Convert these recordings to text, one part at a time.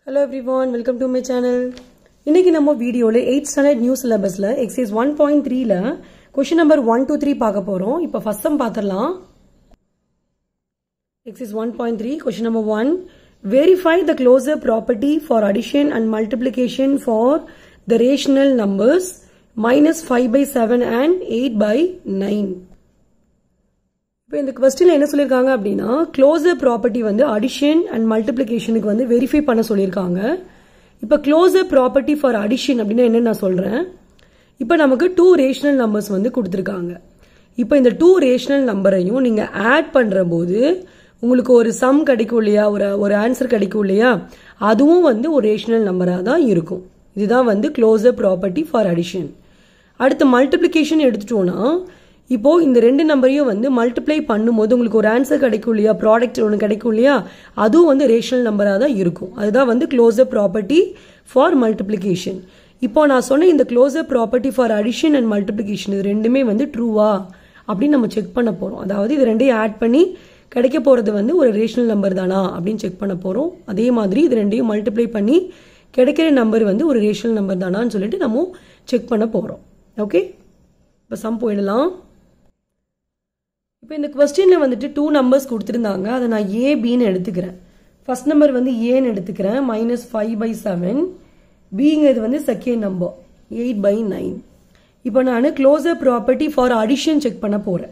Hello everyone, welcome to my channel. இன்னைக்கு நம்ம வீடியோல 8th standard new syllabusல exercise 1.3ல question number 1 to 3 பார்க்க போறோம். இப்போ first sum பார்த்தறலாம். Exercise 1.3 question number 1, verify the closure property for addition and multiplication for the rational numbers minus 5 by 7 and 8 by 9. இப்போ இந்த क्वेश्चनல என்ன சொல்லிருக்காங்க அப்படினா க்ளோசர் ப்ராப்பர்ட்டி வந்து அடிஷன் அண்ட் மல்டிப்ளிகேஷனுக்கு வந்து வெரிஃபை பண்ண சொல்லிருக்காங்க. இப்போ க்ளோசர் ப்ராப்பர்ட்டி ஃபார் அடிஷன் அப்படினா என்ன நான் சொல்றேன். இப்போ நமக்கு 2 ரேஷனல் நம்பர்ஸ் வந்து கொடுத்திருக்காங்க. இப்போ இந்த 2 ரேஷனல் நம்பரையும் நீங்க ஆட் பண்றபோது உங்களுக்கு ஒரு சம் கிடைக்கும் இல்லையா, ஒரு ஆன்சர் கிடைக்கும் இல்லையா, அதுவும் வந்து ஒரு ரேஷனல் நம்பரா தான் இருக்கும். இதுதான் வந்து க்ளோசர் ப்ராப்பர்ட்டி ஃபார் அடிஷன். அடுத்து மல்டிப்ளிகேஷன் எடுத்துட்டோம்னா இப்போ இந்த ரெண்டு நம்பரையும் வந்து மல்டிப்ளை பண்ணும்போது உங்களுக்கு ஒரு ஆன்சர் கிடைக்கும் இல்லையா, ப்ராடக்ட் ஒன்று கிடைக்கும் இல்லையா, அதுவும் வந்து ரேஷனல் நம்பராக தான் இருக்கும். அதுதான் வந்து க்ளோசர் ப்ராப்பர்ட்டி ஃபார் மல்டிப்ளிகேஷன். இப்போ நான் சொன்ன இந்த closure property for addition and multiplication இது ரெண்டுமே வந்து ட்ரூவா அப்படின்னு நம்ம செக் பண்ண போறோம். அதாவது இது ரெண்டையும் ஆட் பண்ணி கிடைக்க போறது வந்து ஒரு ரேஷனல் நம்பர் தானா அப்படின்னு செக் பண்ண போறோம். அதே மாதிரி இது ரெண்டையும் மல்டிப்ளை பண்ணி கிடைக்கிற நம்பர் வந்து ஒரு ரேஷனல் நம்பர் தானான்னு சொல்லிட்டு நம்ம செக் பண்ண போறோம். ஓகே, இப்போ சம் போயிடலாம். இப்போ இந்த क्वेश्चनல வந்துட்டு 2 நம்பர்ஸ் கொடுத்திருந்தாங்க. அதை நான் A Bன்னு எடுத்துக்கிறேன். ஃபர்ஸ்ட் நம்பர் வந்து Aன்னு எடுத்துக்கிறேன் -5 by 7. Bங்கிறது வந்து செகண்ட் நம்பர் 8 by 9. இப்போ நான் closure property for addition check பண்ண போறேன்.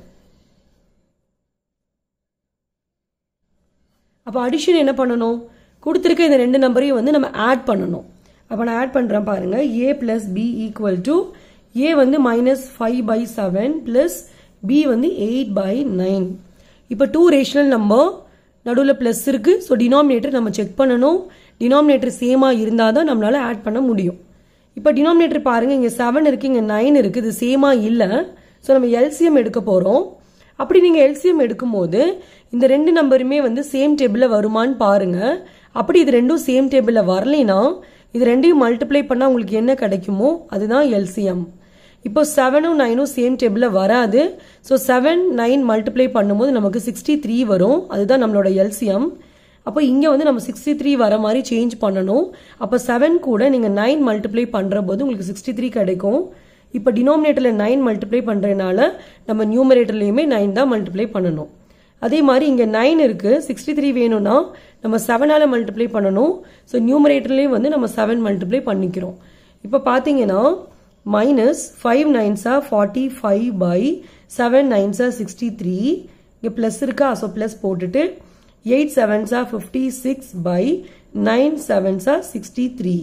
அப்போ அடிஷன் என்ன பண்ணணும், கொடுத்திருக்க இந்த ரெண்டு நம்பரையும் வந்து நம்ம ஆட் பண்ணணும். அப்போ நான் ஆட் பண்றேன் பாருங்க. A plus B equal to A வந்து -5 by 7 plus B வந்து 8 by 9. இப்போ 2 ரேஷனல் நம்பர் நடுவில் பிளஸ் இருக்கு. ஸோ டினாமினேட்டர் நம்ம செக் பண்ணணும். டினாமினேட்டர் சேமா இருந்தால் தான் நம்மளால ஆட் பண்ண முடியும். இப்போ டினாமினேட்டர் பாருங்க, இங்கே 7 இருக்கு, இங்கே 9 இருக்கு, இது சேமா இல்லை. ஸோ நம்ம எல்சிஎம் எடுக்க போறோம். அப்படி நீங்க எல்சிஎம் எடுக்கும்போது இந்த ரெண்டு நம்பருமே வந்து சேம் டேபிள்ல வருமானு பாருங்க. அப்படி இது ரெண்டும் சேம் டேபிள்ல வரலைன்னா இது ரெண்டையும் மல்டிப்ளை பண்ணா உங்களுக்கு என்ன கிடைக்குமோ அதுதான் எல்சிஎம். இப்போ 7ம் 9ம் சேம் டேபிள்ல வராது. ஸோ 7 9 மல்டிப்ளை பண்ணும்போது நமக்கு 63 வரும். அதுதான் நம்மளோட எல்சிஎம். அப்போ இங்க வந்து நம்ம 63 வர மாதிரி சேஞ்ச் பண்ணணும். அப்போ 7 கூட நீங்க 9 மல்டிப்ளை பண்ற போது உங்களுக்கு 63 கிடைக்கும். இப்போ டினாமினேட்டர்ல 9 மல்டிப்ளை பண்றதுனால நம்ம நியூமரேட்டர்லயுமே 9 தான் மல்டிப்ளை பண்ணணும். அதே மாதிரி இங்க 9 இருக்கு, 63 வேணும்னா நம்ம 7ஆல மல்டிப்ளை பண்ணணும். ஸோ நியூமரேட்டர்லயும் வந்து நம்ம 7 மல்டிப்ளை பண்ணிக்கிறோம். இப்போ பாத்தீங்கன்னா -5 9s are 45 by 7 9s are 63. இங்க பிளஸ் இருக்கா, சோ பிளஸ் போட்டுட்டு 8 7s are 56 by 9 7s are 63.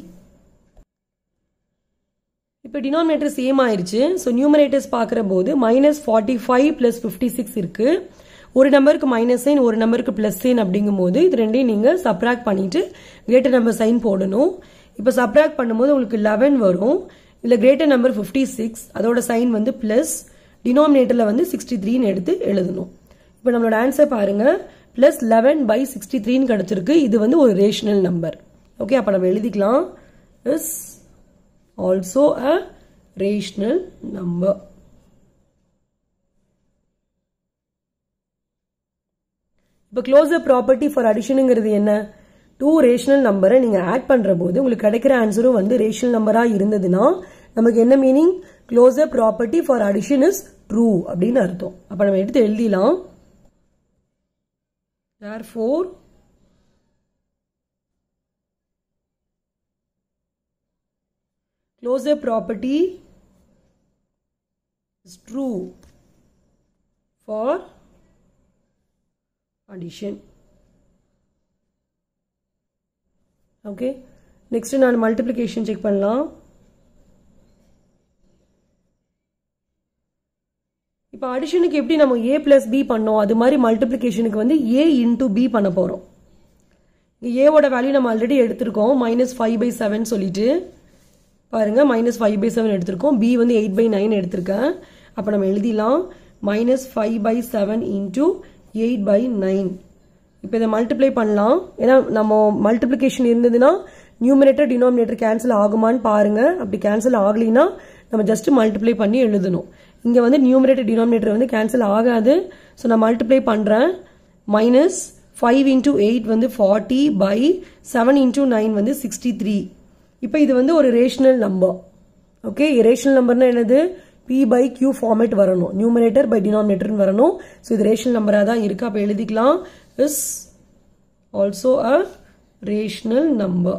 இப்போ டினாமினேட்டர் சேம் ஆயிருச்சு. சோ நியூமரேட்டர்ஸ் பார்க்கிற போது -45 plus 56 இருக்கு. ஒரு நம்பருக்கு மைனஸ் சைன், ஒரு நம்பருக்கு பிளஸ் சைன் அப்படிங்கும்போது இது ரெண்டையும் நீங்க சப்ராக்ட் பண்ணிட்டு கிரேட்டர் நம்பர் சைன் போடணும். இப்போ சப்ராக்ட் பண்ணும்போது உங்களுக்கு 11 வரும். இதுல கிரேட்டர் நம்பர் 56, அதோட சைன் வந்து பிளஸ், டினாமினேட்டர்ல வந்து 63 எடுத்து எழுதணும். இப்போ நம்மளோட ஆன்சர் பாருங்க, பிளஸ் 11 by 63 கிடைச்சிருக்கு. இது வந்து ஒரு ரேஷனல் நம்பர். ஓகே, அப்ப நம்ம எழுதிக்கலாம் is also a rational number. இப்போ க்ளோசர் ப்ராப்பர்ட்டி ஃபார் அடிஷனுங்கிறது என்ன, 2 ரேஷனல் நம்பரை நீங்க ஆட் பண்ற போது உங்களுக்கு கிடைக்கிற ஆன்சரும் வந்து ரேஷனல் நம்பரா இருந்ததுன்னா நமக்கு என்ன meaning, closure property for addition is true அப்படின்னு அர்த்தம். அப்ப நம்ம எடுத்து எழுதிடலாம். therefore closure property is true for addition. Okay, next நான் மல்டிப்ளிகேஷன் செக் பண்ணலாம். இப்போ அடிஷனுக்கு எப்படி நம்ம A plus B பண்ணோம் அது மாதிரி மல்டிப்ளிகேஷனுக்கு வந்து A into B பண்ண போறோம். A ஓட வேல்யூ நம்ம ஆல்ரெடி எடுத்திருக்கோம், -5 by 7 சொல்லிட்டு பாருங்க, -5 by 7 எடுத்திருக்கோம். B வந்து 8 by 9 எடுத்திருக்கேன். அப்ப நம்ம எழுதிடலாம் -5 by 7 into 8 by 9. இப்போ இதை மல்டிப்ளை பண்ணலாம். ஏன்னா நம்ம மல்டிப்ளிகேஷன் இருந்ததுன்னா நியூமரேட்டர் டினாமினேட்டர் கேன்சல் ஆகுமான்னு பாருங்க. அப்படி கேன்சல் ஆகலைன்னா நம்ம ஜஸ்ட் மல்டிப்ளை பண்ணி எழுதணும். இங்க வந்து நியூமரேட்டர் டினாமினேட்டர் வந்து கேன்சல் ஆகாது. ஸோ நான் மல்டிப்ளை பண்றேன். 5 into 8 வந்து 40 by 7 into 9 வந்து 63. இப்போ இது வந்து ஒரு ரேஷனல் நம்பர். ஓகே, ரேஷனல் நம்பர்னா என்னது? P by Q ஃபார்மேட் வரணும், நியூமரேட்டர் பை டினாமினேட்டர் வரணும். ஸோ இது ரேஷனல் நம்பராக தான் இருக்கு. அப்போ எழுதிக்கலாம் is also a rational number.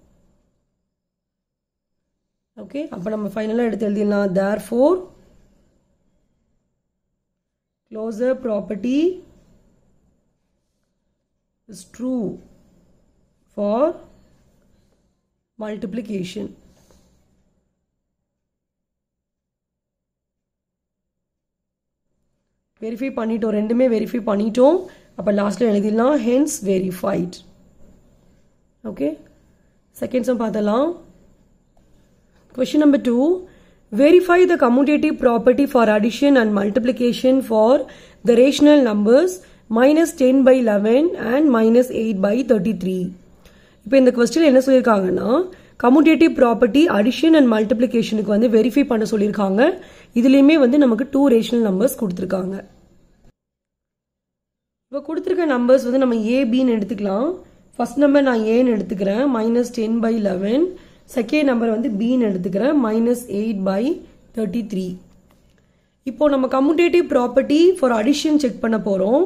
Okay, அப்போ நம்ம ஃபைனலாக எடுத்து எழுதிடலாம். therefore closure property is true for multiplication. Verify பண்ணிட்டோம், ரெண்டுமே வெரிஃபை பண்ணிட்டோம். அப்போ லாஸ்ட்ல எழுதிடலாம் hence verified. Okay, second sum பார்த்தலாம். Question number 2. Verify the commutative property for addition and multiplication for the rational numbers minus 10 by 11 and minus 8 by 33. இப்போ இந்த question என்ன சொல்லியிருக்காங்கன்னா, கம்யூட்டேட்டிவ் ப்ராப்பர்ட்டி அடிஷன் அண்ட் மல்டிப்ளிகேஷனுக்கு வந்து வெரிஃபை பண்ண சொல்லியிருக்காங்க. இதுலேயுமே வந்து நமக்கு 2 ரேஷனல் நம்பர்ஸ் கொடுத்துருக்காங்க. இப்போ கொடுத்துருக்க நம்பர்ஸ் வந்து நம்ம ஏபின்னு எடுத்துக்கலாம். ஃபர்ஸ்ட் நம்பர் நான் ஏன்னு எடுத்துக்கிறேன், minus 10 by 11. செகண்ட் நம்பர் வந்து பின்னு எடுத்துக்கிறேன், minus 8 by 33. இப்போ நம்ம commutative property for addition check பண்ண போறோம்.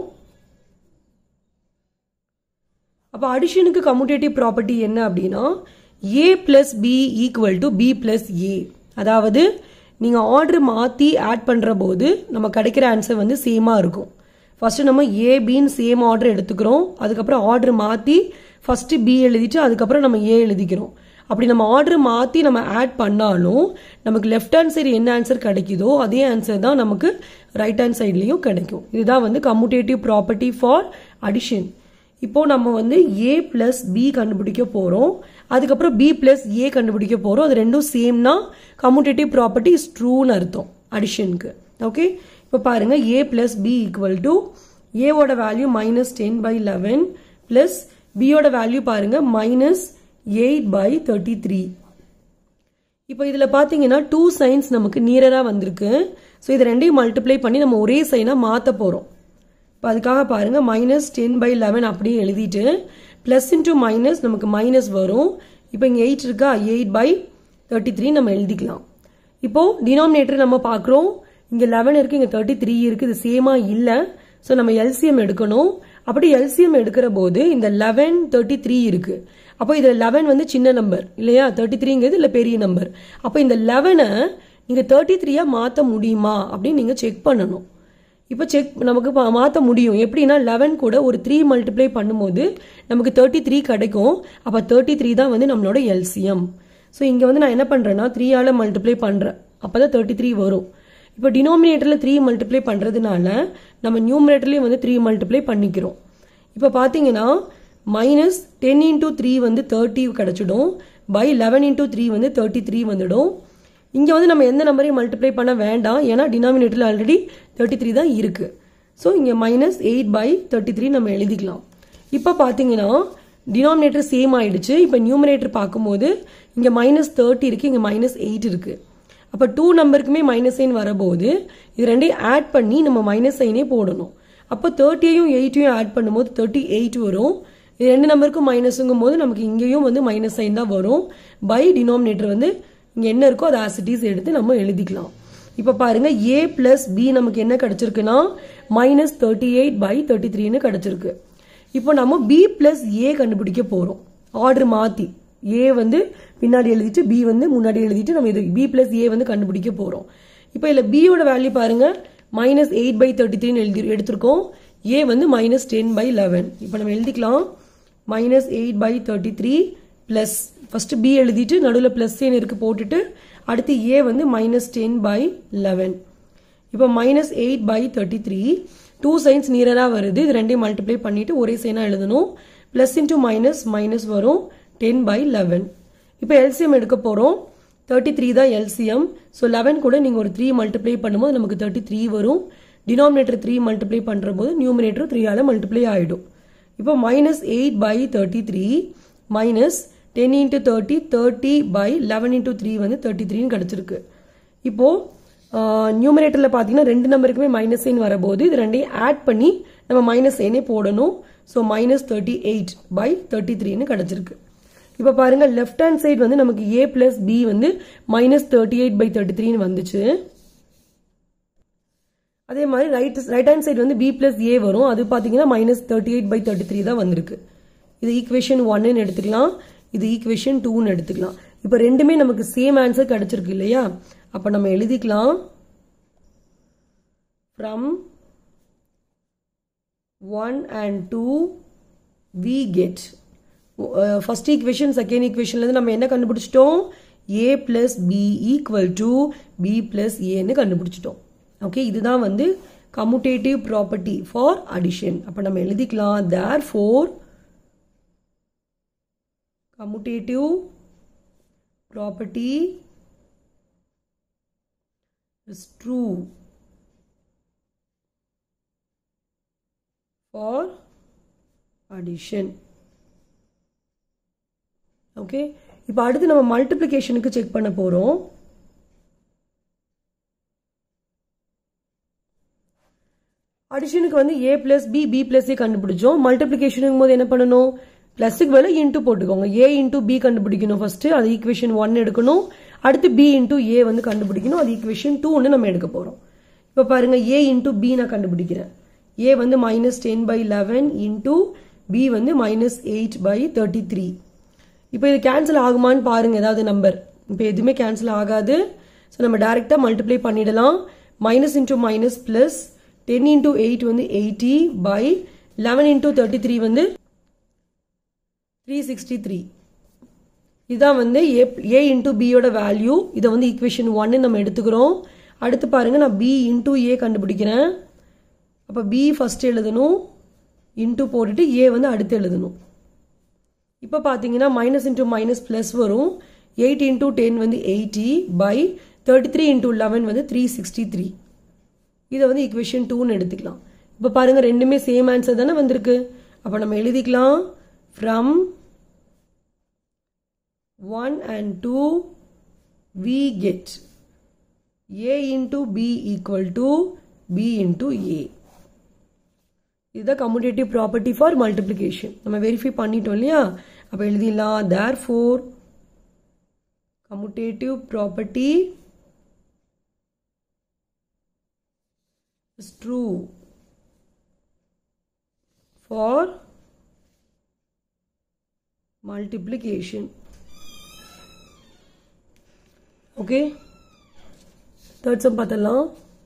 அப்போ அடிஷனுக்கு கம்யூட்டேட்டிவ் ப்ராப்பர்ட்டி என்ன அப்படின்னா, a plus B equal to B plus A. அதாவது நீங்க ஆர்டர் மாத்தி ஆட் பண்ற போது நம்ம கிடைக்கிற ஆன்சர் வந்து சேமா இருக்கும். ஃபர்ஸ்ட் நம்ம ஏ பின்னு சேம் ஆர்டர் எடுத்துக்கிறோம், அதுக்கப்புறம் ஆர்டர் மாத்தி ஃபர்ஸ்ட் பி எழுதிட்டு அதுக்கப்புறம் நம்ம ஏ எழுதிக்கிறோம். அப்படி நம்ம ஆர்டர் மாத்தி நம்ம ஆட் பண்ணாலும் நமக்கு லெஃப்ட் ஹேண்ட் சைடு என்ன ஆன்சர் கிடைக்குதோ அதே ஆன்சர் தான் நமக்கு ரைட் ஹேண்ட் சைட்லயும் கிடைக்கும். இதுதான் வந்து கம்யூட்டேட்டிவ் ப்ராப்பர்ட்டி ஃபார் அடிஷன். இப்போ நம்ம வந்து ஏ பிளஸ் பி கண்டுபிடிக்க போறோம், அதுக்கப்புறம் பி பிளஸ் ஏ கண்டுபிடிக்க போறோம். அது ரெண்டும் சேம்னா கம்யூட்டேட்டிவ் ப்ராப்பர்ட்டி இஸ் ட்ரூன்னு அர்த்தம் அடிஷனுக்கு. ஓகே, இப்போ பாருங்க A plus B equal to ஏவோட வேல்யூ minus 10 by 11 பிளஸ் பியோட வேல்யூ பாருங்க minus 8 by 33. இப்போ இதுல பாத்தீங்கன்னா 2 சைன்ஸ் நமக்கு நியரரா வந்திருக்கு. ஸோ இது ரெண்டையும் மல்டிப்ளை பண்ணி நம்ம ஒரே சைனா மாத்த போறோம். இப்போ அதுக்காக பாருங்க minus 10 by 11 அப்படியே எழுதிட்டு பிளஸ் இன்டூ மைனஸ் நமக்கு மைனஸ் வரும். இப்போ இங்க 8 இருக்கா, 8 by 33 நம்ம எழுதிக்கலாம். இப்போ டினாமினேட்டர் நம்ம பார்க்குறோம், இங்க 11 இருக்கு, இங்க 33 இருக்கு, இது சேமா இல்ல. ஸோ நம்ம எல்சிஎம் எடுக்கணும். அப்படி எல்சிஎம் எடுக்கிற போது இந்த 11 33 இருக்கு. அப்போ இதுல 11 வந்து சின்ன நம்பர் இல்லையா, 33ங்கிறது இல்ல பெரிய நம்பர். அப்போ இந்த 11 நீங்க 33 மாத்த முடியுமா அப்படின்னு நீங்க செக் பண்ணணும். இப்போ செக் நமக்கு மாற்ற முடியும். எப்படின்னா 11 கூட ஒரு 3 மல்டிப்ளை பண்ணும்போது நமக்கு 33 கிடைக்கும். அப்போ 33 தான் வந்து நம்மளோட எல்சிஎம். ஸோ இங்கே வந்து நான் என்ன பண்ணுறேன்னா 3ஆல் மல்டிப்ளை பண்ணுறேன், அப்போ தான் 33 வரும். இப்போ டினாமினேட்டரில் 3 மல்டிப்ளை பண்ணுறதுனால நம்ம நியூமரேட்டர்லேயும் வந்து 3 மல்டிப்ளை பண்ணிக்கிறோம். இப்போ பார்த்தீங்கன்னா minus 10 into 3 வந்து 30 கிடைச்சிடும், by 11 into 3 வந்து 33 வந்துடும். இங்கே வந்து நம்ம எந்த நம்பரையும் மல்டிப்ளை பண்ண வேண்டாம், ஏன்னா டினாமினேட்டரில் ஆல்ரெடி 33 தான் இருக்கு. ஸோ இங்கே minus 8 by 33 நம்ம எழுதிக்கலாம். இப்போ பார்த்தீங்கன்னா டினாமினேட்டர் சேம் ஆயிடுச்சு. இப்போ நியூமரேட்டர் பார்க்கும்போது இங்கே minus 30 இருக்கு, இங்கே minus 8 இருக்கு. அப்போ 2 நம்பருக்குமே மைனஸ் சைன் வரபோது இது ரெண்டையும் ஆட் பண்ணி நம்ம மைனஸ் சைனே போடணும். அப்போ 30யும் 8யும் ஆட் பண்ணும்போது 38 வரும். இது ரெண்டு நம்பருக்கும் மைனஸுங்கும் போது நமக்கு இங்கேயும் வந்து மைனஸ் சைன் தான் வரும். பை டினாமினேட்டர் வந்து இங்க என்ன இருக்கோ அதை as it is எடுத்து நம்ம எழுதிக்கலாம். இப்ப பாருங்க a பிளஸ் b நமக்கு என்ன கிடைச்சிருக்குன்னா minus 38 by 33ன்னு கிடைச்சிருக்கு. இப்போ நம்ம b பிளஸ் a கண்டுபிடிக்க போறோம். ஆர்டர் மாத்தி a வந்து பின்னாடி எழுதிட்டு b வந்து முன்னாடி எழுதிட்டு நம்ம இது b பிளஸ் a வந்து கண்டுபிடிக்க போறோம். இப்போ இதுல b யோட வேல்யூ பாருங்க minus 8 by 33 எடுத்திருக்கோம். a வந்து minus 10 by 11. இப்போ நம்ம எழுதிக்கலாம் minus 8 by 33 plus first b எழுதிட்டு நடுவில் plus சைன் இருக்கு போட்டுட்டு அடுத்து a வந்து minus 10 by 11. இப்போ minus 8 by 33 2 சைன்ஸ் நியரா வருது. இது ரெண்டையும் மல்டிப்ளை பண்ணிட்டு ஒரே சைனா எழுதணும். plus into minus minus வரும் 10 by 11. இப்போ LCM எடுக்க போறோம். 33 தான் LCM. so 11 கூட நீங்க ஒரு 3 மல்டிப்ளை பண்ணும்போது நமக்கு 33 வரும். டினாமினேட்டர் 3 மல்டிப்ளை பண்ற போது நியூமரேட்டர் 3 ஆல மல்டிப்ளை ஆயிடும். இப்போ minus 8 by 33 minus 10 into 30 30 by 11 into 3 வந்து 33 ன்னு கிடைச்சிருக்கு. இப்போ நியூமரேட்டர்ல பாத்தீங்கன்னா ரெண்டு நம்பருக்குமே மைனஸ் சைன் வரபோது இது ரெண்டையும் ஆட் பண்ணி நம்ம மைனஸ் சைனே போடணும். ஸோ -38/33 கிடைச்சிருக்கு. இப்போ பாருங்க லெஃப்ட் ஹேண்ட் சைடு வந்து நமக்கு a பிளஸ் b வந்து -38/33 வந்துச்சு. அதே மாதிரி ரைட் ஹேண்ட் சைடு வந்து b பிளஸ் a வரும். அது பாத்தீங்கன்னா -38/33 தான் வந்திருக்கு. இது ஈக்குவேஷன் 1 எடுத்துக்கலாம், இது ஈக்குவேஷன் 2 எடுத்துக்கலாம். இப்போ ரெண்டுமே நமக்கு சேம் ஆன்சர் கிடைச்சிருக்கு இல்லையா? அப்ப நம்ம எழுதிக்கலாம் from 1 and 2 we get first equation second equationல இருந்து நம்ம என்ன கண்டுபிடிச்சிட்டோம்? a plus b equal to b plus a ன்னு கண்டுபிடிச்சிட்டோம். ஓகே, இதுதான் வந்து commutative property for addition. அப்ப நம்ம எழுதிக்கலாம் therefore commutative property is true for addition. Okay, இப்போ அடுத்து நம்ம மல்டிப்ளிகேஷனுக்கு செக் பண்ண போறோம். அடிஷனுக்கு வந்து a plus b b plus a கண்டுபிடிச்சோம். மல்டிப்ளிகேஷனுக்கும் போது என்ன பண்ணணும்? பிளஸ்க்கு மேல இன்டு போட்டுக்கோங்க. a இன்டு b கண்டுபிடிக்கணும் ஃபர்ஸ்ட், அது ஈக்குவேஷன் 1 எடுக்கணும். அடுத்து b இன்டு a வந்து கண்டுபிடிக்கணும், அது ஈக்குவேஷன் 2 நம்ம எடுக்க போறோம். இப்போ பாருங்க a இன்டு b நான் கண்டுபிடிக்கிறேன். a வந்து -10/11 இன்டு b வந்து -8/33. இப்போ இது கேன்சல் ஆகுமான்னு பாருங்க ஏதாவது நம்பர். இப்போ எதுவுமே கேன்சல் ஆகாது. ஸோ நம்ம டைரக்டா மல்டிப்ளை பண்ணிடலாம். Minus into minus plus 10 into 8 வந்து 80/11 இன்டூ 33 வந்து 363. இதுதான் வந்து a இன்டூ b யோட வேல்யூ. இதை வந்து ஈக்குவேஷன் 1 நம்ம எடுத்துக்கிறோம். அடுத்து பாருங்க நான் b இன்டூ a கண்டுபிடிக்கிறேன். அப்போ b ஃபர்ஸ்ட் எழுதணும், இன்டூ போட்டுட்டு a வந்து அடுத்து எழுதணும். இப்போ பார்த்தீங்கன்னா மைனஸ் இன்டூ மைனஸ் பிளஸ் வரும். 8 இன்டூ 10 வந்து 80/33 இன்டூ 11 வந்து 363. இதை வந்து ஈக்குவேஷன் 2ன்னு எடுத்துக்கலாம். இப்போ பாருங்க ரெண்டுமே சேம் ஆன்சர் தானே வந்திருக்கு. அப்போ நம்ம எழுதிக்கலாம் from 1 and 2 we get a into b equal to b into a. இதுதான் commutative property for multiplication. நம்ம வெரிஃபை பண்ணிட்டோம் இல்லையா? அப்ப எழுதிடலாம் therefore commutative property is true for multiplication. Okay, third sum பார்த்தலாம்.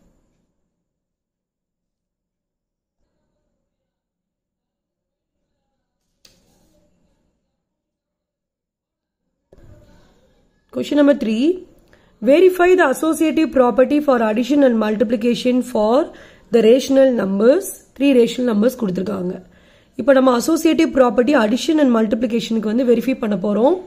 Question number 3. Verify the associative property for addition and multiplication for the rational numbers. 3 rational numbers கொடுத்திருக்காங்க. இப்போ நம்ம associative property addition and multiplicationக்கு வந்து verify பண்ண போறோம்.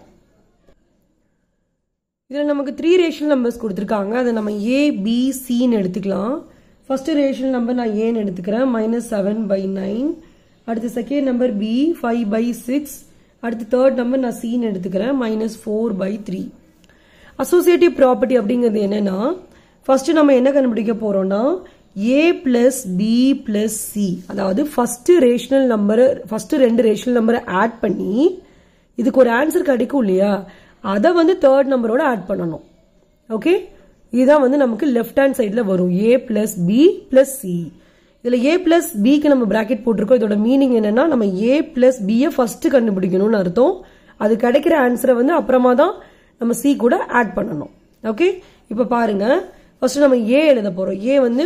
இதில் நமக்கு 3 rational numbers கொடுத்திருக்காங்க. அதை நம்ம a, b, c ன்னு எடுத்துக்கலாம். First rational number நான் a ன்னு எடுத்துக்கிறேன், -7/9. அடுத்து second number b, 5/6. அடுத்து third number நான் c ன்னு எடுத்துக்கிறேன், -4/3. அசோசியேட்டிவ் ப்ராப்பர்ட்டி அப்படிங்கிறது என்னன்னா, ஃபர்ஸ்ட் நம்ம என்ன கண்டுபிடிக்க போறோம்னா a plus b plus c, அதாவது ஃபர்ஸ்ட் ரேஷனல் நம்பர், ஃபர்ஸ்ட் ரெண்டு ரேஷனல் நம்பரை ஆட் பண்ணி இதுக்கு ஒரு ஆன்சர் கிடைக்கும் இல்லையா, அதை வந்து தேர்ட் நம்பரோட ஆட் பண்ணணும். ஓகே, இதுதான் வந்து நமக்கு லெஃப்ட் ஹேண்ட் சைட்ல வரும் a plus b plus c. இதுல a பிளஸ் b க்கு நம்ம பிராக்கெட் போட்டிருக்கோம். இதோட மீனிங் என்னன்னா நம்ம a பிளஸ் b ஃபர்ஸ்ட் கண்டுபிடிக்கணும்னு அர்த்தம். அது கிடைக்கிற ஆன்சரை வந்து அப்புறமா தான் நம்ம c கூட ஆட் பண்ணணும். ஓகே, இப்ப பாருங்க ஃபர்ஸ்ட் நம்ம a எழுத போறோம். a வந்து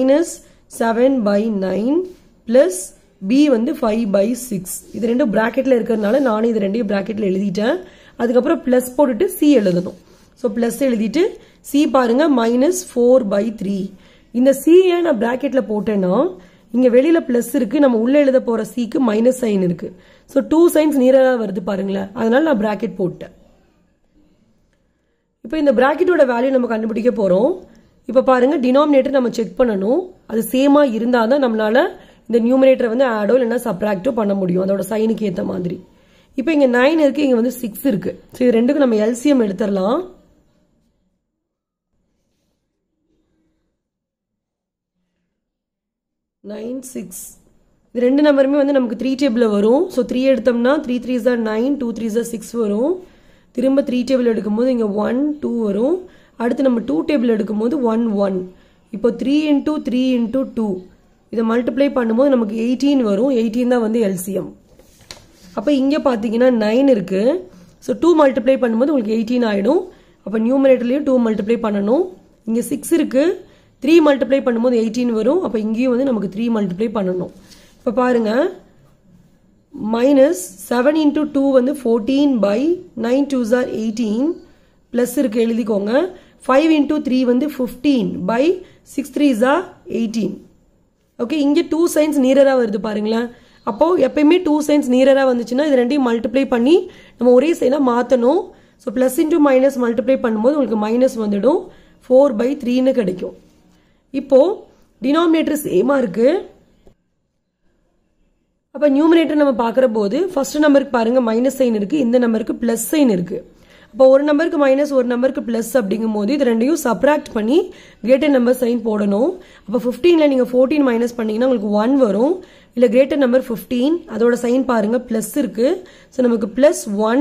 -7/9 பிளஸ் b வந்து 5/6. இது ரெண்டும் பிராக்கெட்ல இருக்கிறதுனால நானே இது ரெண்டையும் பிராக்கெட்ல எழுதிட்டேன். அதுக்கப்புறம் பிளஸ் போட்டுட்டு c எழுதணும். ஸோ பிளஸ் எழுதிட்டு c பாருங்க -4/3. இந்த c ஏன் நான் பிராக்கெட்ல போட்டேன்னா இங்க வெளியில பிளஸ் இருக்கு, நம்ம உள்ள எழுத போற c க்கு மைனஸ் சைன் இருக்கு. ஸோ 2 சைன்ஸ் நீரா வருது பாருங்களேன், அதனால நான் பிராக்கெட் போட்டேன். இப்போ இந்த பிராக்கெட்டோட வேல்யூ நம்ம கண்டுபிடிக்க போறோம். இப்போ பாருங்க டினாமினேட்டர் நம்ம செக் பண்ணணும், அது சேமா இருந்தாதான் நம்மளால இந்த நியூமரேட்டரை வந்து ஆடோ இல்லைன்னா சப்ராக்டோ பண்ண முடியும் அதோட சைனுக்கு ஏற்ற மாதிரி. இப்போ இங்க 9 இருக்கு, இங்க வந்து 6 இருக்கு. ஸோ இது ரெண்டுக்கும் நம்ம எல்சிஎம் எடுத்துடலாம். இது ரெண்டு நம்பருமே வந்து நமக்கு 3 டேபிள் வரும். ஸோ 3 எடுத்தோம்னா 3 3s are 9, 2 3s are 6 வரும். திரும்ப 3 டேபிள் எடுக்கும்போது இங்கே 1 2 வரும். அடுத்து நம்ம 2 டேபிள் எடுக்கும்போது 1 1. இப்போ 3 into 3 into 2 இதை மல்டிப்ளை பண்ணும்போது நமக்கு 18 வரும். 18 தான் வந்து எல்சிஎம். அப்போ இங்கே பார்த்தீங்கன்னா 9 இருக்கு. ஸோ 2 மல்டிப்ளை பண்ணும்போது உங்களுக்கு 18 ஆகிடும். அப்போ நியூமரேட்டர்லேயும் 2 மல்டிப்ளை பண்ணணும். இங்கே 6 இருக்கு. 3 மல்டிப்ளை பண்ணும்போது 18 வரும். அப்போ இங்கேயும் வந்து நமக்கு 3 மல்டிப்ளை பண்ணணும். இப்போ பாருங்க மைனஸ் 7 into 2 வந்து 14 by 9 2s are 18 பிளஸ் இருக்கு எழுதிக்கோங்க. 5 into 3 வந்து 15 by 6 3s are 18. ஓகே, இங்கே 2 சைன்ஸ் நீரராக வருது பாருங்களேன். அப்போ எப்பயுமே 2 சைன்ஸ் நீரராக வந்துச்சுன்னா இது ரெண்டையும் மல்டிப்ளை பண்ணி நம்ம ஒரே சைனாக மாற்றணும். So plus into minus multiply பண்ணும்போது உங்களுக்கு மைனஸ் வந்துடும். 4/3ன்னு கிடைக்கும். இப்போ டினாமினேட்டர் சேமா இருக்கு. அப்போ நியூமரேட்டர் நம்ம பார்க்குற போது ஃபர்ஸ்ட் நம்பருக்கு பாருங்க மைனஸ் சைன் இருக்கு, இந்த நம்பருக்கு பிளஸ் சைன் இருக்கு. அப்போ ஒரு நம்பருக்கு மைனஸ் ஒரு நம்பருக்கு பிளஸ் அப்படிங்கும் போது இது ரெண்டையும் சப்ராக்ட் பண்ணி கிரேட்டர் நம்பர் சைன் போடணும். அப்போ 15ல நீங்க 14 மைனஸ் பண்ணீங்கன்னா உங்களுக்கு 1 வரும். இல்ல கிரேட்டர் நம்பர் 15 அதோட சைன் பாருங்க பிளஸ் இருக்கு. ஸோ நமக்கு பிளஸ்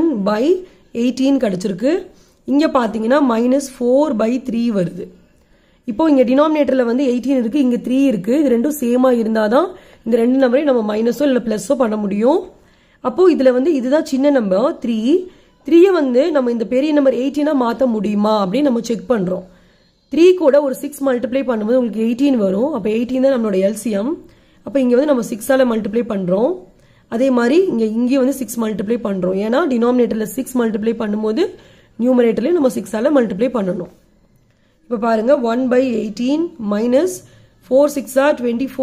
1/18 கிடைச்சிருக்கு. இங்க பாத்தீங்கன்னா மைனஸ் 4/3 வருது. இப்போ இங்க டினாமினேட்டர்ல வந்து 18 இருக்கு, இங்க 3 இருக்கு. இது ரெண்டும் சேமா இருந்தாதான் இந்த ரெண்டு நம்பரையும் நம்ம மைனஸோ இல்ல பிளஸோ பண்ண முடியும். அப்போ இதுல வந்து இதுதான் சின்ன நம்பர் 3. 3 வந்து நம்ம இந்த பெரிய நம்பர் 18 மாத்த முடியுமா அப்படின்னு நம்ம செக் பண்றோம். 3 கூட ஒரு 6 மல்டிப்ளை பண்ணும்போது உங்களுக்கு 18 வரும். அப்ப 18 தான் நம்மளோட எல்சிஎம். அப்ப இங்க வந்து நம்ம 6ஆல மல்டிப்ளை பண்றோம். அதே மாதிரி இங்கே வந்து 6 மல்டிப்ளை பண்றோம். ஏன்னா டினாமினேட்டர்ல 6 மல்டிப்ளை பண்ணும்போது நியூமரேட்டர்லயும் நம்ம 6ஆல மல்டிப்ளை பண்ணணும். இப்ப பாருங்க 1/18 மைனஸ் 4 6 are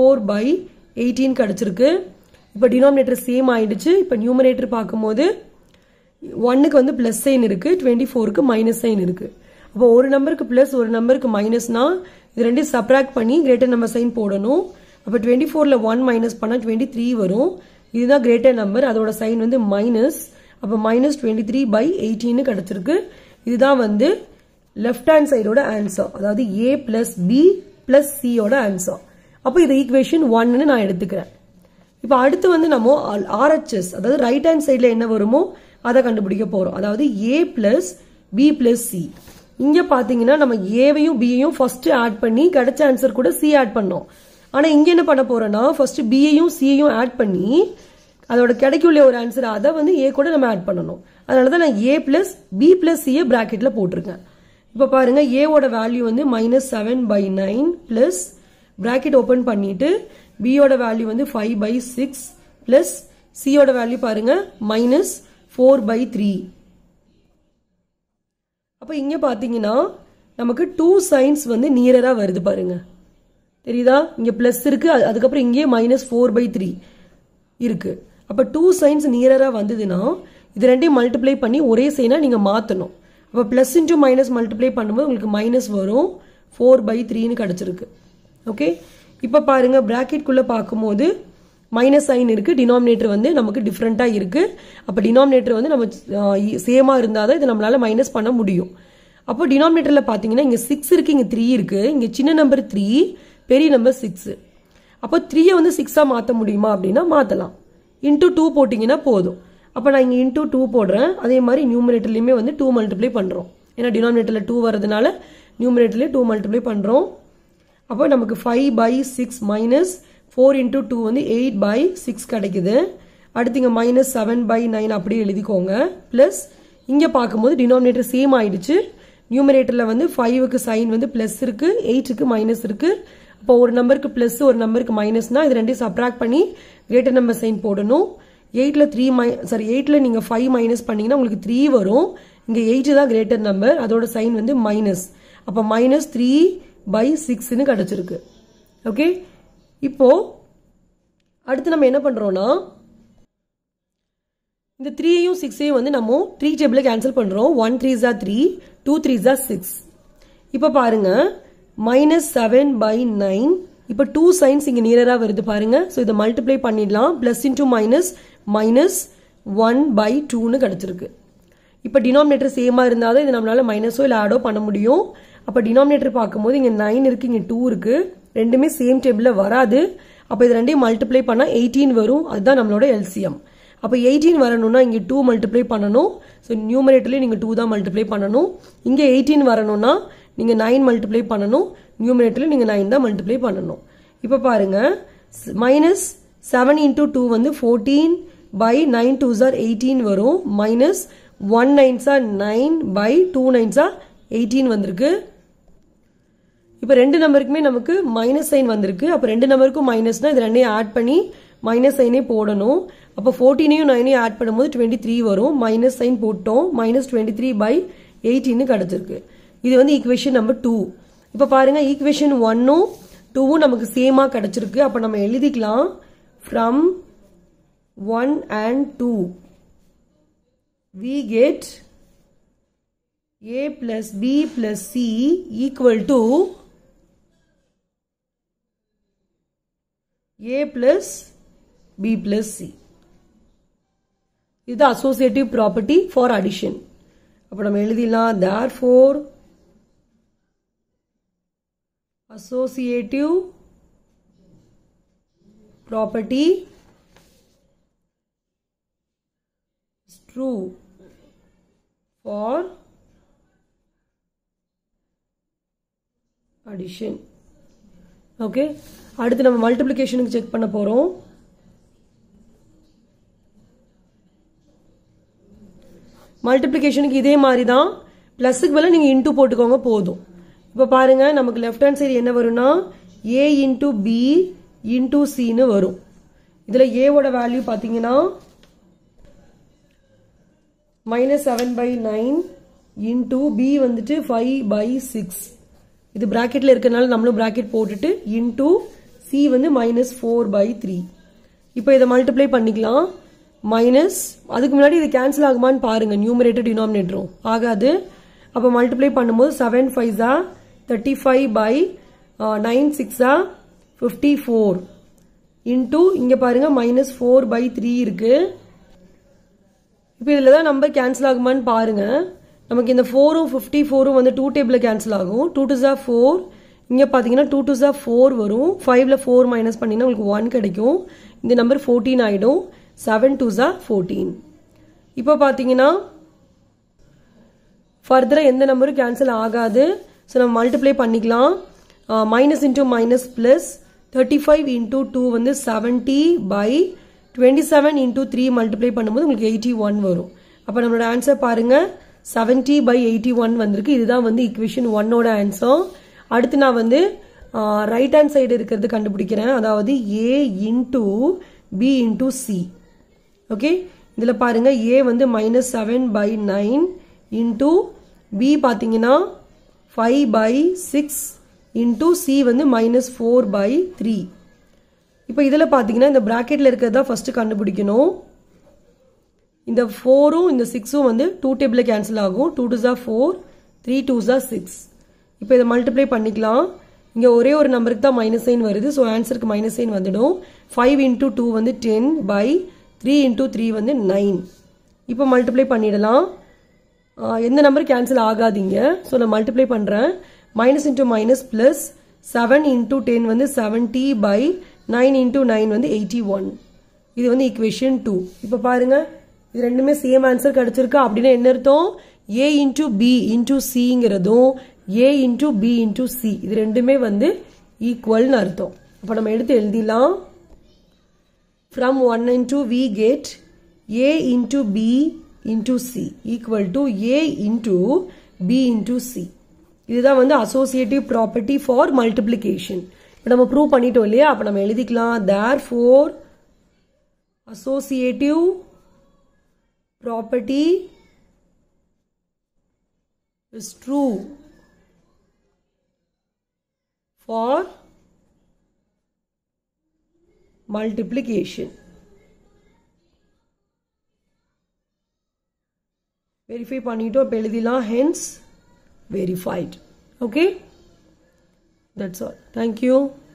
24/18 கிடைச்சிருக்கு. இப்ப டினாமினேட்டர் சேம் ஆயிடுச்சு. இப்ப நியூமரேட்டர் பார்க்கும்போது 1க்கு வந்து பிளஸ் சைன் இருக்கு, 24க்கு மைனஸ் சைன் இருக்கு. அப்போ ஒரு நம்பருக்கு பிளஸ் ஒரு நம்பருக்கு மைனஸ்னா இது ரெண்டையும் சப்ராக்ட் பண்ணி கிரேட்டர் நம்பர் சைன் போடணும். அப்போ 24ல 1 மைனஸ் பண்ணா 23 வரும். இதுதான் கிரேட்டர் நம்பர், அதோட சைன் வந்து மைனஸ். அப்போ மைனஸ் 23/18 கிடைச்சிருக்கு. இதுதான் வந்து லெஃப்ட் ஹேண்ட் சைடோட ஆன்சர், அதாவது A plus B plus C ஓட ஆன்சர். அப்போ இது ஈக்குவேஷன் 1ன்னு நான் எடுத்துக்கிறேன். இப்போ அடுத்து வந்து நம்ம RHS அதாவது ரைட் ஹேண்ட் சைடில் என்ன வருமோ அதை கண்டுபிடிக்க போறோம். அதாவது A plus B plus C. இங்க பாத்தீங்கன்னா நம்ம ஏவையும் பியையும் ஃபர்ஸ்ட் ஆட் பண்ணி கிடைச்ச ஆன்சர் கூட C ஆட் பண்ணோம். ஆனா இங்க என்ன பண்ண போறோம்னா ஃபர்ஸ்ட் பியையும் சியையும் ஆட் பண்ணி அதோட கிடைக்கக்கூடிய ஒரு ஆன்சர் அதை வந்து A கூட நம்ம ஆட் பண்ணணும். அதனாலதான் நான் A plus B plus C பிராக்கெட்ல போட்டிருக்கேன். இப்ப பாருங்க A ஓட வேல்யூ வந்து -7/9 பிளஸ் பிராக்கெட் ஓபன் பண்ணிட்டு B ஓட வேல்யூ வந்து 5/6 பிளஸ் C ஓட வேல்யூ பாருங்க -4/3. அப்ப இங்க பாத்தீங்கன்னா நமக்கு 2 சைன்ஸ் வந்து நியரரா வருது பாருங்க, தெரியுதா? இங்க பிளஸ் இருக்கு, அதுக்கப்புறம் இங்கே -4/3 இருக்கு. அப்ப 2 சைன்ஸ் நியரரா வந்ததுன்னா இது ரெண்டையும் மல்டிப்ளை பண்ணி ஒரே சைனா நீங்க மாத்தணும். அப்ப பிளஸ் இன்டூ மைனஸ் மல்டிப்ளை பண்ணும்போது உங்களுக்கு மைனஸ் வரும். 4/3ன்னு கிடைச்சிருக்கு. ஓகே, இப்ப பாருங்க பிராக்கெட் குள்ள பார்க்கும்போது மைனஸ் சைன் இருக்கு, டினாமினேட்டர் வந்து நமக்கு டிஃபரெண்டா இருக்கு. அப்ப டினாமினேட்டர் வந்து நம்ம சேமா இருந்தாதான் இது நம்மளால மைனஸ் பண்ண முடியும். அப்போ டினாமினேட்டர்ல பாத்தீங்கன்னா இங்க 6 இருக்கு, இங்க 3 இருக்கு. இங்க சின்ன நம்பர் 3, பெரிய நம்பர் 6. அப்போ 3 வந்து 6ஆ மாத்த முடியுமா அப்படின்னா மாத்தலாம். இன்டூ 2 போட்டீங்கன்னா போதும். அப்ப நான் இங்க இன்டூ 2 போடுறேன். அதே மாதிரி நியூமரேட்டர்லயுமே வந்து 2 மல்டிப்ளை பண்றோம். ஏன்னா டினாமினேட்டர்ல 2 வரதுனால நியூமரேட்டர்லயே 2 மல்டிப்ளை பண்றோம். அப்போ நமக்கு 5/6 மைனஸ் 4 into 2 வந்து 8/6 கிடைக்குது. அடுத்து இங்க -7/9 அப்படியே எழுதிக்கோங்க. பிளஸ் இங்க பார்க்கும்போது டினாமினேட்டர் சேம் ஆயிடுச்சு. நியூமரேட்டர்ல வந்து 5க்கு சைன் வந்து பிளஸ் இருக்கு, 8க்கு மைனஸ் இருக்கு. அப்போ ஒரு நம்பருக்கு பிளஸ் ஒரு நம்பருக்கு மைனஸ்னா இது ரெண்டையும் சப்ராக்ட் பண்ணி கிரேட்டர் நம்பர் சைன் போடணும். 8ல நீங்க 5 மைனஸ் பண்ணீங்கன்னா உங்களுக்கு 3 வரும். இங்க 8 தான் கிரேட்டர் நம்பர், அதோட சைன் வந்து மைனஸ். அப்ப -3/6ன்னு கிடைச்சிருக்கு. ஓகே, இப்போ அடுத்து நம்ம என்ன பண்றோம்னா இந்த 3யும் 6யும் வந்து நம்ம 3 டேபிள்ல கேன்சல் பண்றோம். 1 3s are 3, 2 3s are 6. இப்ப பாருங்க -7/9. இப்ப 2 சைன்ஸ் இங்க நியரரா வருது பாருங்க. சோ இத மல்டிப்ளை பண்ணிடலாம். பிளஸ் இன்டூ மைனஸ் -1/2ன்னு கிடைச்சிருக்கு. இப்ப டினாமினேட்டர் சேமா இருந்தாலும் இது நம்மளால மைனஸோ இல்ல ஆடோ பண்ண முடியும். அப்ப டினாமினேட்டர் பார்க்கும்போது இங்க 9 இருக்கு, இங்க 2 இருக்கு. ரெண்டுமே சேம் டேபிள்ல வராது. அப்ப இது ரெண்டையும் மல்டிப்ளை பண்ணா 18 வரும். அதுதான் நம்மளோட LCM. அப்ப 18 வரணும்னா இங்க 2 மல்டிப்ளை பண்ணணும். சோ நியூமரேட்டர்ல நீங்க 2 தான் மல்டிப்ளை பண்ணணும். இங்க 18 வரணும்னா நீங்க 9 மல்டிப்ளை பண்ணணும். நியூமரேட்டர்ல நீங்க 9 தான் மல்டிப்ளை பண்ணணும். இப்ப பாருங்க minus 7 into 2 வந்து 14 by 9 2s are 18 வரும். minus 1 9s are 9 by 2 9s are 18 வந்திருக்கு. இப்ப ரெண்டு நம்பருக்குமே நமக்கு மைனஸ் சைன் வந்திருக்கு. அப்ப ரெண்டு நம்பருக்கும் மைனஸ்னா இது ரெண்டையும் ஆட் பண்ணி மைனஸ் சைனே போடணும். அப்ப 14ஐயும் 9ஐயும் ஆட் பண்ணும்போது 23 வரும். மைனஸ் சைன் போட்டோம். minus 23 by 18 கிடைச்சிருக்கு. இது வந்து ஈக்குவேஷன் நம்பர் 2. இப்ப பாருங்க ஈக்குவேஷன் 1ம் 2ம் நமக்கு சேமா கிடைச்சிருக்கு. அப்ப நம்ம எழுதிக்கலாம் from 1 and 2 we get a plus b plus c equal to a plus b plus c. இது associative property for addition. அப்ப நம்ம எழுதிடலாம் therefore associative property is true for addition. Okay, அடுத்து நம்ம மல்டிப்ளிகேஷனுக்கு செக் பண்ண போறோம். மல்டிப்ளிகேஷனுக்கு இதே மாதிரி தான், பிளஸ்க்கு பதிலா நீங்க இன்டூ போட்டுக்கோங்க போதும். இப்ப பாருங்க நமக்கு லெஃப்ட் ஹேண்ட் சைடு என்ன வரும்னா a into b into c ன்னு வரும். இதுல a ஓட வேல்யூ பாத்தீங்கன்னா -7/9 into b வந்துட்டு 5/6. இது பிராக்கெட்ல இருக்கனால நம்மளும் பிராக்கெட் போட்டுட்டு into c வந்து -4/3. இப்போ இதை மல்டிப்ளை பண்ணிக்கலாம். மைனஸ் அதுக்கு முன்னாடி இது கேன்சல் ஆகுமான்னு பாருங்க. நியூமரேட்டர் டினாமினேட்டரும் ஆகாது. அப்போ மல்டிப்ளை பண்ணும்போது 7 5s are 35/9 6s are 54 into இங்க பாருங்க -4/3 இருக்கு. இப்போ இதுல தான் நம்பர் கேன்சல் ஆகுமான்னு பாருங்க. நமக்கு இந்த 4ம் 54ம் வந்து 2 டேபிள்ல கேன்சல் ஆகும். 2 2s are 4. இங்க பாத்தீங்கன்னா 2 2s are 4 வரும். 5ல 4 மைனஸ் பண்ணினா உங்களுக்கு 1 கிடைக்கும். இந்த நம்பர் 14 ஆயிடும். 7 2s are 14. இப்போ பாத்தீங்கன்னா ஃபர்தரா எந்த நம்பரும் கேன்சல் ஆகாது. சோ நம்ம மல்டிப்ளை பண்ணிக்கலாம். Minus into minus plus 35 into 2 வந்து 70/27 into 3 மல்டிப்ளை பண்ணும்போது உங்களுக்கு 81 வரும். அப்ப நம்மளோட ஆன்சர் பாருங்க 70/81 வந்திருக்கு. இதுதான் வந்து ஈக்குவேஷன் 1 ஓட ஆன்சர். அடுத்து நான் வந்து ரைட் ஹேண்ட் சைடு இருக்கிறது கண்டுபிடிக்கிறேன். அதாவது a into b into c. Okay, இதுல பாருங்க a வந்து -7/9 into b பாத்தீங்கன்னா 5/6 into c வந்து -4/3. இப்போ இதுல பாத்தீங்கன்னா இந்த பிராக்கெட்ல இருக்கிறதா ஃபர்ஸ்ட் கண்டுபிடிக்கணும். இந்த 4ம் இந்த 6ம் வந்து 2 டேபிள்ல கேன்சல் ஆகும். 2 2s are 4, 3 2s are 6. இப்போ இதை மல்டிப்ளை பண்ணிக்கலாம். இங்க ஒரே ஒரு நம்பருக்கு தான் மைனஸ் சைன் வருது. சோ ஆன்சருக்கு மைனஸ் சைன் வந்துடும். 5 into 2 வந்து 10/3 into 3 வந்து 9. இப்போ மல்டிப்ளை பண்ணிடலாம். எந்த நம்பர் கேன்சல் ஆகாதீங்க. சோ நான் மல்டிப்ளை பண்றேன். Minus into minus plus 7 into 10 வந்து 70/9 into 9 வந்து 81. இது வந்து ஈக்குவேஷன் 2. இப்போ பாருங்க இது ரெண்டுமே சேம் ஆன்சர் கிடைச்சிருக்கு. அப்படின்னா என்ன அர்த்தம்? a into b into cங்கிறதும் a into b into c இது ரெண்டுமே வந்து ஈக்குவல்னு அர்த்தம். அப்ப நம்ம எடுத்து எழுதிடலாம். from 1 and 2 we get a into b into c equal to a into b into c. இதுதான் வந்து associative property for multiplication. இப்ப நம்ம ப்ரூவ் பண்ணிட்டோம் இல்லையா? அப்ப நம்ம எழுதிக்கலாம் therefore associative property is true for multiplication. Verify பண்ணிட்டோம். இப்ப எழுதிலாம் hence verified. Okay, that's all. Thank you.